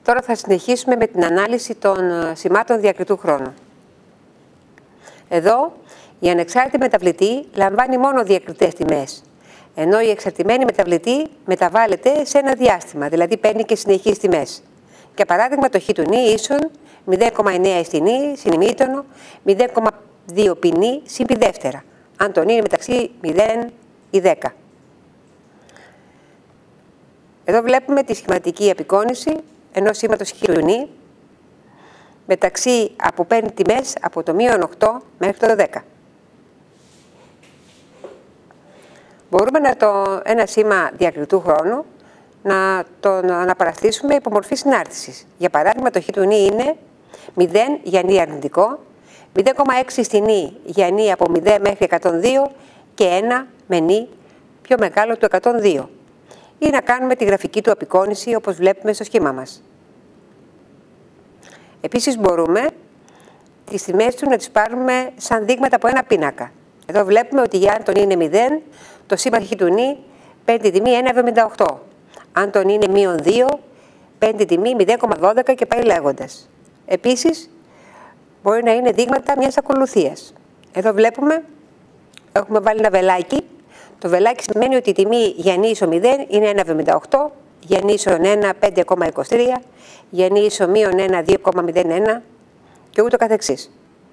Τώρα θα συνεχίσουμε με την ανάλυση των σημάτων διακριτού χρόνου. Εδώ, η ανεξάρτητη μεταβλητή λαμβάνει μόνο διακριτές τιμές, ενώ η εξαρτημένη μεταβλητή μεταβάλλεται σε ένα διάστημα, δηλαδή παίρνει και συνεχείς τιμές. Για παράδειγμα, το χ του νη ίσον 0,9 στην νη συν ημίτονο 0,2 π νη συν π δεύτερα, αν το νη είναι μεταξύ 0 ή 10. Εδώ βλέπουμε τη σχηματική απεικόνηση ενός σήματος χ του νη που παίρνει τιμές από το μείον 8 μέχρι το 10. Μπορούμε ένα σήμα διακριτού χρόνου να τον αναπαραστήσουμε υπό μορφή συνάρτησης. Για παράδειγμα, το χ του νη είναι 0 για νη αρνητικό, 0,6 στη νη για νη από 0 μέχρι 102 και 1 με νη πιο μεγάλο του 102. Ή να κάνουμε τη γραφική του απεικόνηση όπως βλέπουμε στο σχήμα μας. Επίσης μπορούμε τις τιμές του να τις πάρουμε σαν δείγματα από ένα πίνακα. Εδώ βλέπουμε ότι για αν το νη είναι 0, το σήμα χ του νη παίρνει τη τιμή 1,78. Αν το νη είναι μείον 2, παίρνει τη τιμή 0,12 και πάει λέγοντας. Επίσης, μπορεί να είναι δείγματα μιας ακολουθίας. Εδώ βλέπουμε, έχουμε βάλει ένα βελάκι. Το βελάκι σημαίνει ότι η τιμή για νη ίσο 0 είναι 1,78, για νη ίσο 1, 5,23, για νη ίσο μείον 1, 2,01 και ούτω καθεξής.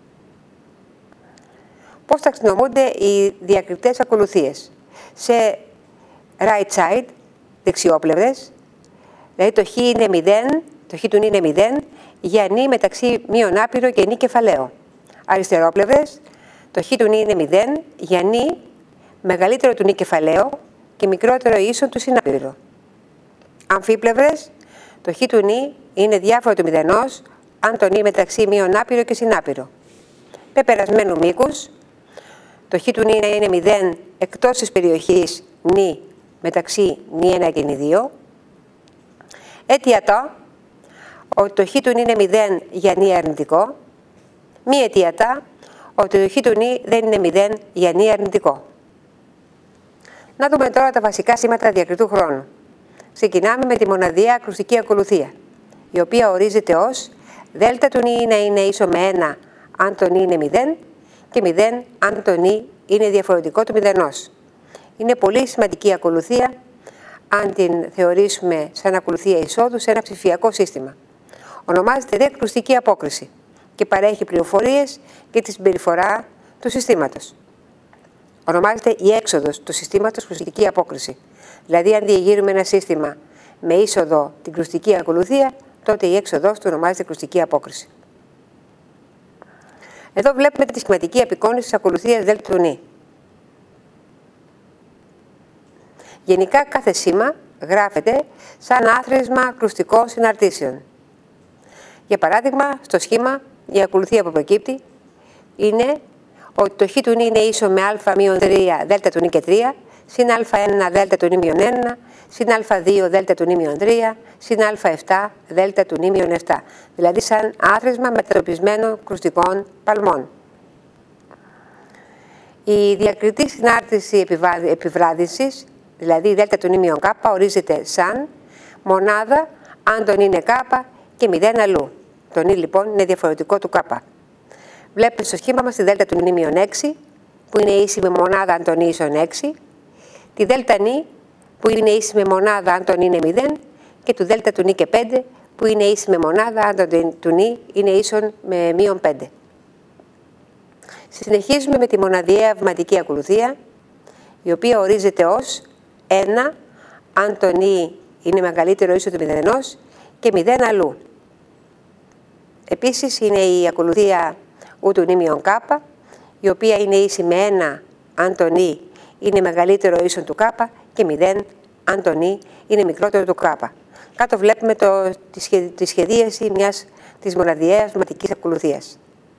Πώς ταξινομούνται οι διακριτές ακολουθίες? Σε right side, δεξιόπλευρες, δηλαδή το χ είναι 0, το χ του νη είναι 0, για νη μεταξύ μείον άπειρο και νη κεφαλαίο. Αριστερόπλευρες, το χ του νη είναι 0, για νη μεγαλύτερο του νη κεφαλαίο και μικρότερο ίσον του συνάπειρο. Αμφίπλευρες, το χ του νη είναι διάφορο του μηδενός, αν το νη μεταξύ μείον άπειρο και συνάπειρο. Πεπερασμένου μήκους, το χ του νη είναι 0 εκτός της περιοχής νη μεταξύ νη 1 και νη 2. Αιτιατό, ότι το χ του νη είναι 0 για νη αρνητικό. Μη αιτιατά, ότι το χ του νη δεν είναι 0 για νη αρνητικό. Να δούμε τώρα τα βασικά σήματα διακριτού χρόνου. Ξεκινάμε με τη μοναδιαία ακρουστική ακολουθία, η οποία ορίζεται ως δέλτα του νη να είναι ίσο με 1 αν το νη είναι 0 και 0 αν το νη είναι διαφορετικό του μηδενός. Είναι πολύ σημαντική ακολουθία αν την θεωρήσουμε σαν ακολουθία εισόδου σε ένα ψηφιακό σύστημα. Ονομάζεται δε ακρουστική απόκριση και παρέχει πληροφορίες για τη συμπεριφορά του συστήματος. Ονομάζεται η έξοδος του συστήματος κρουστική απόκριση. Δηλαδή, αν διεγείρουμε ένα σύστημα με είσοδο την κρουστική ακολουθία, τότε η έξοδος του ονομάζεται κρουστική απόκριση. Εδώ βλέπουμε τη σχηματική απεικόνηση της ακολουθίας δέλτα του νη. Γενικά, κάθε σήμα γράφεται σαν άθροισμα κρουστικών συναρτήσεων. Για παράδειγμα, στο σχήμα η ακολουθία που προκύπτει είναι ότι το χ του νη είναι ίσο με α μείον 3 δέλτα του νη και 3, συν α1 δέλτα του νη μείον 1, συν α2 δέλτα του νη μείον 3, συν α7 δέλτα του νη μείον 7. Δηλαδή σαν άθροισμα μετατοπισμένων κρουστικών παλμών. Η διακριτή συνάρτηση επιβράδυνσης, δηλαδή η δέλτα του νη μείον κ, ορίζεται σαν μονάδα αν το νη είναι κ και 0 αλλού. Το νη λοιπόν είναι διαφορετικό του κ. Βλέπετε στο σχήμα μας τη δέλτα του νη μείον 6, που είναι ίση με μονάδα αν το νη ίσον 6, τη δέλτα νη, που είναι ίση με μονάδα αν το νη είναι 0, και του δέλτα του νη και 5, που είναι ίση με μονάδα αν το του νη είναι ίσον με μείον 5. Συνεχίζουμε με τη μοναδιαία βηματική ακολουθία, η οποία ορίζεται ως 1 αν το νη είναι μεγαλύτερο ίσο του μηδενός και 0 αλλού. Επίσης είναι η ακολουθία ου του νη μείον κ, η οποία είναι ίση με 1 αν το νη είναι μεγαλύτερο ίσον του κ και 0 αν το νη είναι μικρότερο του κ. Κάτω βλέπουμε τη σχεδίαση της μοναδιαίας βηματικής ακολουθίας.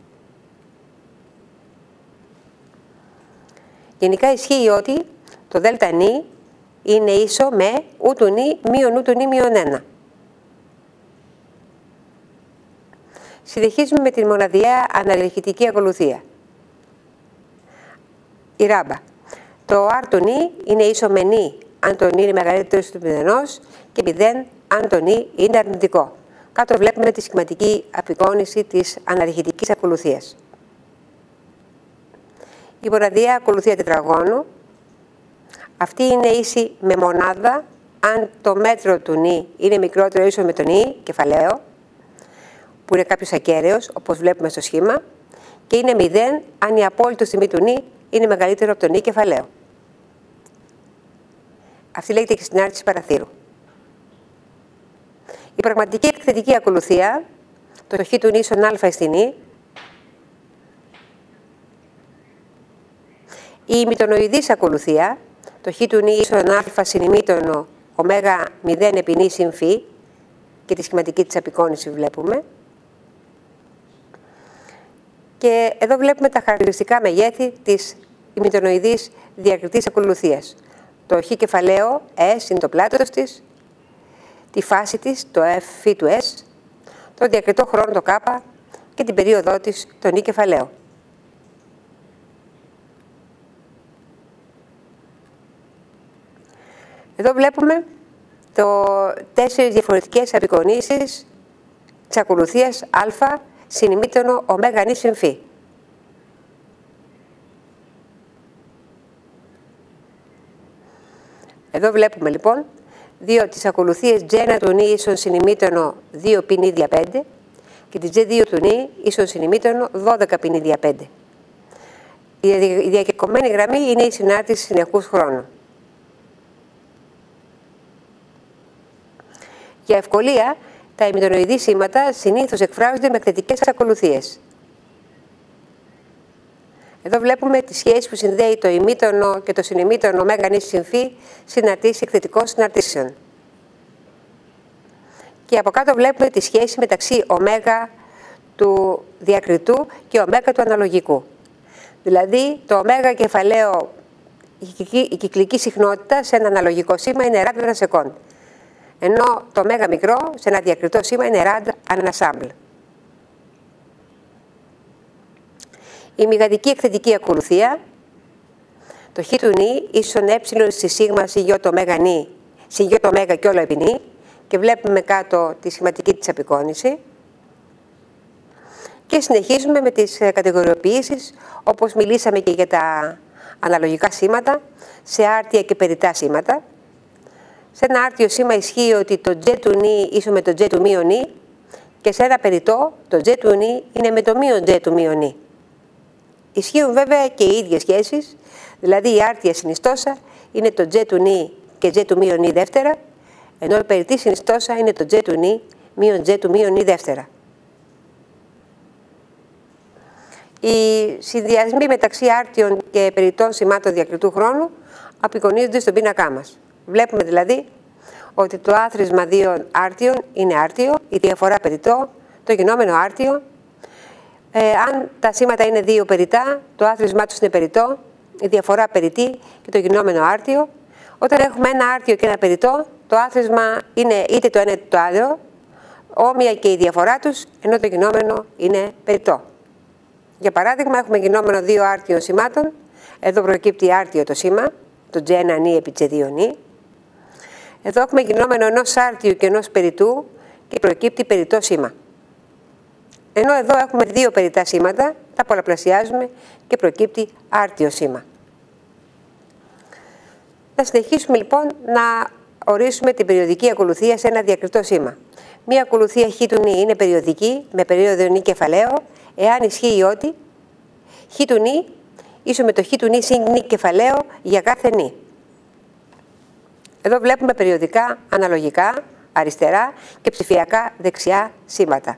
Γενικά ισχύει ότι το δέλτα νη είναι ίσο με ου του νη μείον ου του νη μείον 1. Συνεχίζουμε με τη μοναδιαία αναλογητική ακολουθία. Η ράμπα. Το r του νη είναι ίσο με νη αν το νη είναι μεγαλύτερο του μηδενός και 0 αν το νη είναι αρνητικό. Κάτω βλέπουμε τη σχηματική απεικόνηση της αναρχητικής ακολουθίας. Η μοναδιαία ακολουθία τετραγώνου, αυτή είναι ίση με μονάδα αν το μέτρο του νη είναι μικρότερο ή ίσο με το νη κεφαλαίο, που είναι κάποιος ακέραιος, όπως βλέπουμε στο σχήμα, και είναι 0 αν η απόλυτος τιμή του νη είναι μεγαλύτερο από το νη κεφαλαίο. Αυτή λέγεται και συνάρτηση παραθύρου. Η πραγματική εκθετική ακολουθία, το χ του νη ίσον α στην νη, η ημιτονοειδής ακολουθία, το χ του νη ίσον α συν ημίτονο ω 0 επί νη συν φ, και τη σχηματική της απεικόνηση βλέπουμε. Και εδώ βλέπουμε τα χαρακτηριστικά μεγέθη της ημιτονοειδής διακριτής ακολουθίας. Το χ κεφαλαίο S είναι το πλάτος της, τη φάση της, το F του S, το διακριτό χρόνο το K και την περίοδό της, το νη κεφαλαίο. Εδώ βλέπουμε 4 διαφορετικές απεικονίσεις της ακολουθίας α συν ημίτονο ω νη συν φ. Εδώ βλέπουμε λοιπόν τις ακολουθίες G1 του νη ίσον συν ημίτονο 2 π νη δια 5 και τη G2 του νη ίσον συν ημίτονο 12 π νη δια 5. Η διακεκομένη γραμμή είναι η συνάρτηση συνεχούς χρόνου. Για ευκολία, τα ημιτονοειδή σήματα συνήθως εκφράζονται με εκθετικές ακολουθίες. Εδώ βλέπουμε τη σχέση που συνδέει το ημίτονο και το συνημίτονο ω νη συν φ συναρτήσει εκθετικών συναρτήσεων. Και από κάτω βλέπουμε τη σχέση μεταξύ ω του διακριτού και ω του αναλογικού. Δηλαδή, το ω κεφαλαίο, η κυκλική συχνότητα σε ένα αναλογικό σήμα είναι ραντ ανά σεκόντ. Ενώ το ω μικρό σε ένα διακριτό σήμα είναι ραντ ανά σάμπλ. Η μηγαντική εκθετική ακολουθία, το χ του νη ίσον ε στη σίγμα σιγιό το νη, σιγιό το και όλο επί νη, και βλέπουμε κάτω τη σχηματική της απεικόνηση. Και συνεχίζουμε με τις κατηγοριοποιήσεις, όπως μιλήσαμε και για τα αναλογικά σήματα, σε άρτια και περιττά σήματα. Σε ένα άρτιο σήμα ισχύει ότι το G του νη ίσον με το G του μείον νη, και σε ένα περιττό το G του νη είναι με το μείον G του μείον νη. Ισχύουν βέβαια και οι ίδιες σχέσεις, δηλαδή η άρτια συνιστόσα είναι το G του νη και G του μείον νη δεύτερα, ενώ η περιττή συνιστόσα είναι το G του νη μείον G του μείον νη δεύτερα. Οι συνδυασμοί μεταξύ άρτιων και περιττών σημάτων διακριτού χρόνου απεικονίζονται στον πίνακά μας. Βλέπουμε δηλαδή ότι το άθροισμα δύο άρτιων είναι άρτιο, η διαφορά περιττό, το γινόμενο άρτιο. Αν τα σήματα είναι δύο περιττά, το άθροισμά τους είναι περιττό, η διαφορά περιττή και το γινόμενο άρτιο. Όταν έχουμε ένα άρτιο και ένα περιττό, το άθροισμα είναι είτε το ένα είτε το άλλο, όμοια και η διαφορά τους, ενώ το γινόμενο είναι περιττό. Για παράδειγμα, έχουμε γινόμενο δύο άρτιων σημάτων. Εδώ προκύπτει άρτιο το σήμα, το G1 νη επί G2 νη. Εδώ έχουμε γινόμενο ενός άρτιου και ενός περιττού και προκύπτει περιττό σήμα. Ενώ εδώ έχουμε δύο περιττά σήματα, τα πολλαπλασιάζουμε και προκύπτει άρτιο σήμα. Να συνεχίσουμε λοιπόν να ορίσουμε την περιοδική ακολουθία σε ένα διακριτό σήμα. Μία ακολουθία χ του νη είναι περιοδική με περίοδο νη κεφαλαίο, εάν ισχύει ότι χ του νη ίσο με το χ του νη συν νη κεφαλαίο για κάθε νη. Εδώ βλέπουμε περιοδικά αναλογικά αριστερά και ψηφιακά δεξιά σήματα.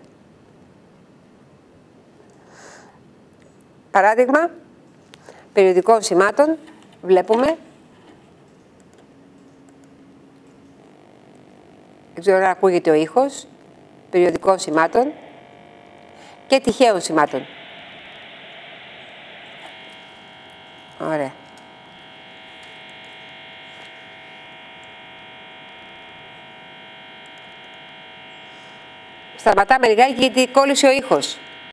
Παράδειγμα περιοδικών σημάτων βλέπουμε, δεν ξέρω αν ακούγεται ο ήχος, περιοδικών σημάτων και τυχαίων σημάτων. Ωραία. Σταματάμε λιγάκι γιατί κόλλησε ο ήχος.